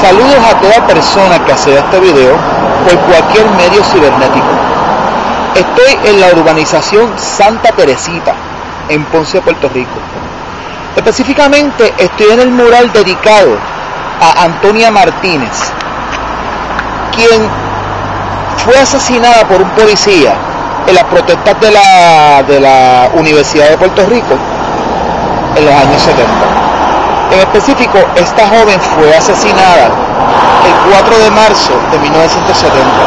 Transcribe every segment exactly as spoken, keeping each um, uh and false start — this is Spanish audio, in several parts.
Saludos a toda persona que acceda a este video por cualquier medio cibernético. Estoy en la urbanización Santa Teresita, en Ponce, Puerto Rico. Específicamente estoy en el mural dedicado a Antonia Martínez, quien fue asesinada por un policía en las protestas de la, de la Universidad de Puerto Rico en los años setenta. En específico, esta joven fue asesinada el cuatro de marzo de mil novecientos setenta.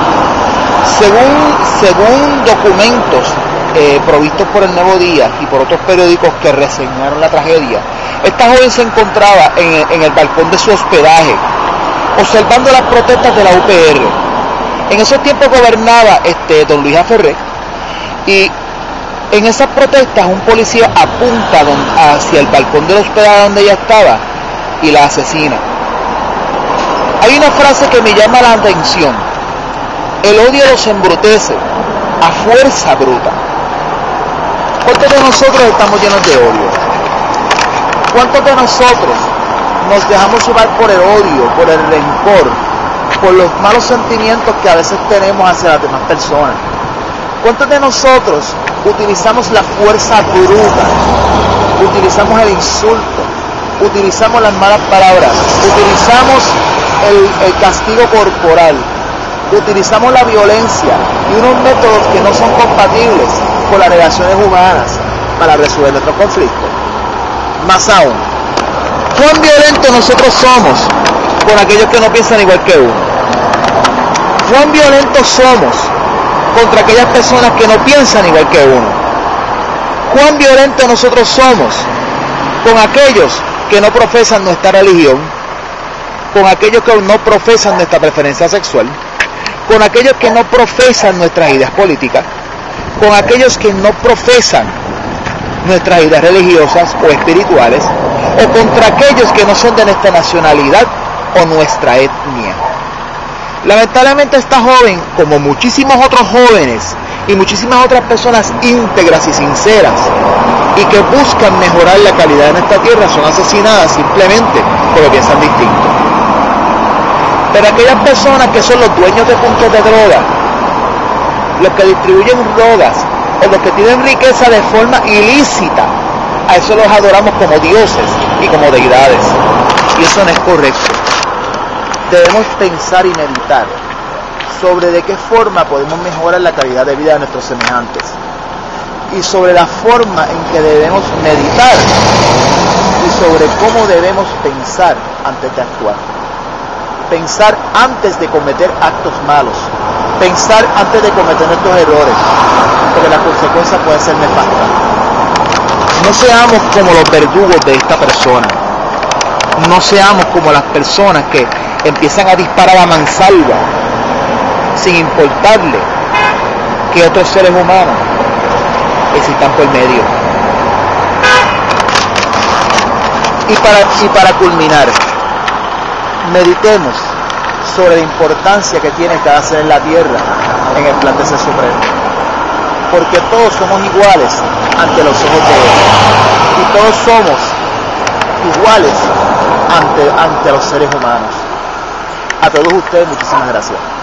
Según, según documentos eh, provistos por el Nuevo Día y por otros periódicos que reseñaron la tragedia, esta joven se encontraba en, en el balcón de su hospedaje, observando las protestas de la U P R. En esos tiempos gobernaba este, don Luis Aferré, y en esas protestas un policía apunta don, hacia el balcón del hospedaje donde ella estaba y la asesina. Hay una frase que me llama la atención: el odio los embrutece a fuerza bruta. ¿Cuántos de nosotros estamos llenos de odio? ¿Cuántos de nosotros nos dejamos llevar por el odio, por el rencor, por los malos sentimientos que a veces tenemos hacia las demás personas? ¿Cuántos de nosotros utilizamos la fuerza bruta, utilizamos el insulto, utilizamos las malas palabras, utilizamos el, el castigo corporal, utilizamos la violencia y unos métodos que no son compatibles con las relaciones humanas para resolver nuestros conflictos? Más aún, ¿cuán violentos nosotros somos con aquellos que no piensan igual que uno? ¿Cuán violentos somos contra aquellas personas que no piensan igual que uno? ¿Cuán violentos nosotros somos con aquellos que no profesan nuestra religión, con aquellos que no profesan nuestra preferencia sexual, con aquellos que no profesan nuestras ideas políticas, con aquellos que no profesan nuestras ideas religiosas o espirituales, o contra aquellos que no son de nuestra nacionalidad o nuestra etnia? Lamentablemente esta joven, como muchísimos otros jóvenes y muchísimas otras personas íntegras y sinceras y que buscan mejorar la calidad de nuestra tierra, son asesinadas simplemente porque piensan distinto. Pero aquellas personas que son los dueños de puntos de droga, los que distribuyen drogas o los que tienen riqueza de forma ilícita, a eso los adoramos como dioses y como deidades, y eso no es correcto. Debemos pensar y meditar sobre de qué forma podemos mejorar la calidad de vida de nuestros semejantes y sobre la forma en que debemos meditar y sobre cómo debemos pensar antes de actuar. Pensar antes de cometer actos malos, pensar antes de cometer nuestros errores, porque la consecuencia puede ser nefasta. No seamos como los verdugos de esta persona. No seamos como las personas que empiezan a disparar a mansalva sin importarle que otros seres humanos existan por medio. Y para, y para culminar, meditemos sobre la importancia que tiene cada ser en la tierra en el plan de ser supremo, porque todos somos iguales ante los ojos de Él y todos somos iguales ante, ante los seres humanos. A todos ustedes, muchísimas gracias.